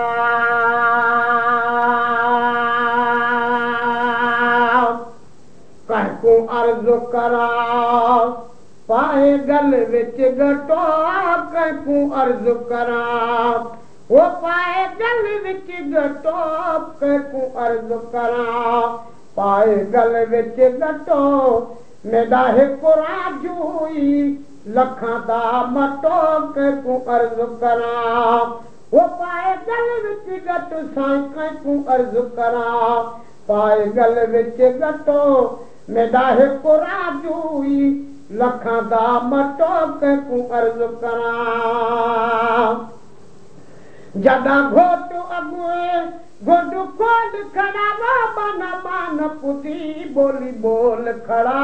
कहकू अर्ज करा पाए गल विच गटो कहकू अर्ज करा वो पाए गल विच गटो कहकू अर्ज करा पाए गल विच गटो मेरा हिकु राजूई लखां दा मटो कहकू अर्ज करा वो पाए गल विच गट साईं कहकू अर्ज करा पाए गल विच गटो मेरा हिकु राजूई लखां दा मटो कहकू अर्ज करा जदा घोट अगुए घोट खोल खड़ा बाबा बान पुती बोली बोल खड़ा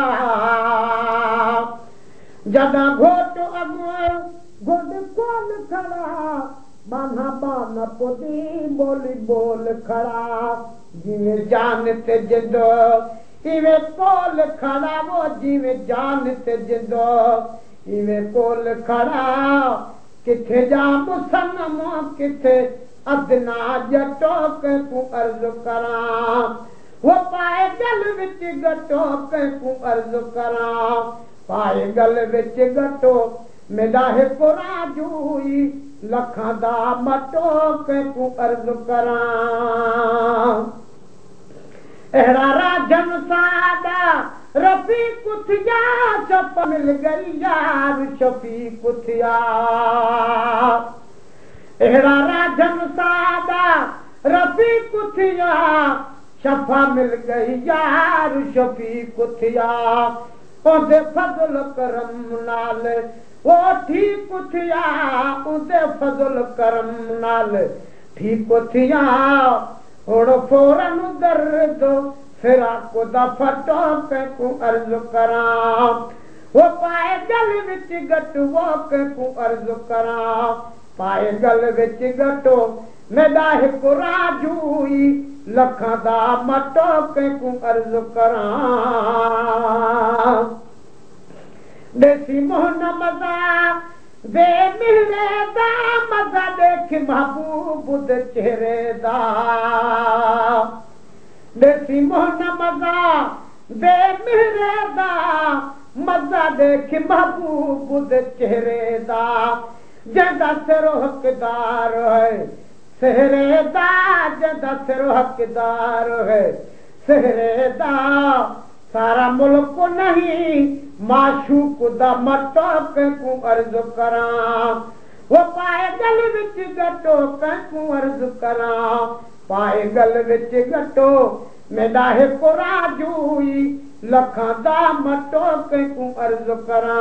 जदा घोट अगुए घोट खोल खड़ा बाना बान पुती बोली बोल खड़ा जिवें जान ते जिंदो इवें कोल खड़ा वो जिवें जान ते जिंदो इवें कोल खड़ा किथे जा मुसलम किथे अदना जटो कहकू अर्ज करा वो पाए गल विच गटो कहकू अर्ज करा पाए गल विच गटो मेरा हिकु राजूई लखां दा मटो कहकू अर्ज करा अहिड़ा राजन सादा रफ़ी कुथिया चप मिल गई यार शफी कुथिया अहिड़ा राजन सादा रफ़ी कुथिया शफा मिल गई यार शफी कुथिया ओदे फज़ल करम नाल ओ ठीक कुथिया ओदे फज़ल करम नाल ठीक कुथिया ओड़ फोरन दर्द फिराक दा फटो कहकू अर्ज करा वो पाए गल विच गट वो कहकू अर्ज करा पाए गल विच गटो मेरा हिकु राजूई लखां दा मटो कहकू अर्ज करा देसी मोहन मज़ा बे मिहरे दा मज़ा देख महबूब दे चेहरे दा देसी मोहन मज़ा बे मिहरे दा मज़ा देख महबूब दे चेहरे दा जदा सिरो हकदार है सेहरे दा जदा सिरो हकदार है सेहरे दा सारा मुल्क नहीं माशूक दा मटो कहकू अर्ज करा वो पाए गल विच गटो कहकू अर्ज करा पाए गल विच गटो मेरा हिकु राजूई लखां दा मटो कहकू अर्ज करा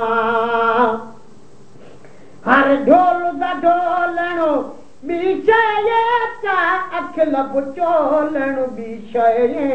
हर ढोल दा ढोलणो ॿी शइ चा अख लब चोलणो ॿी शइ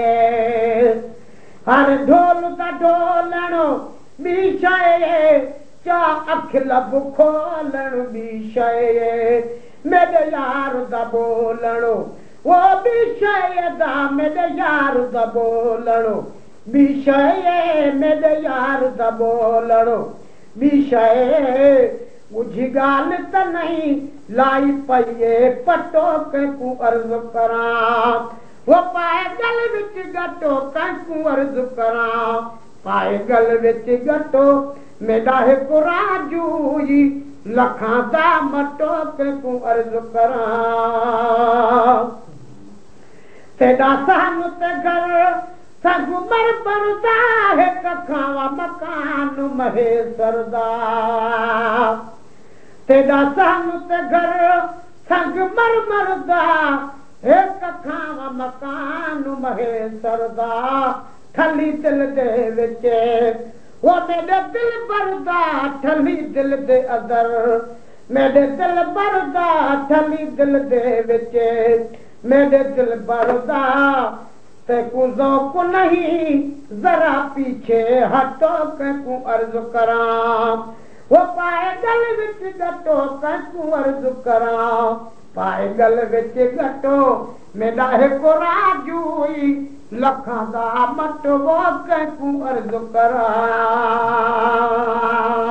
हर ढोल दा ढोलणो ॿी शइ चा अख लब खोलणो ॿी शइ मेरे यार दा बोलणो वो ॿी शइ दा मेरे यार दा बोलणो ॿी शइ मेरे यार दा बोलणो ॿी शइ मुझी गाल त नहीं लाई पइए पटो कहकू अर्ज करा वो पाए गल विच गटो कहकू अर्ज करा पाए गल विच गटो मेरा हिकु राजूई लखां दा मटो कहकू अर्ज करा तेरा सहन ते घर सगुमर बरदा है कखावा मकान महे सरदा तेरा सहन ते घर संगमर मरदा एक खावा मकान महे सरदा ठली दिल दे विच वो मेरे दिल बरदा ठली दिल दे अदर मेरे दिल बरदा ठली दिल दे विच मेरे दिल बरदा ते कुजो को नहीं जरा पीछे हटो कहकू अर्ज करा वो पाए गल विच गटो कहकू अर्ज करा पाए गल विच गटो मेरा हिकु राजूई लखां दा मटो वो कहकू अर्ज करा